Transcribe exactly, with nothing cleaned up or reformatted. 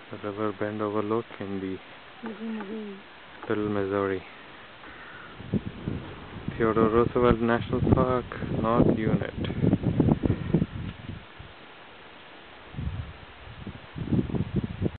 the River Bend Overlook in the Little Missouri. Theodore Roosevelt National Park, North Unit.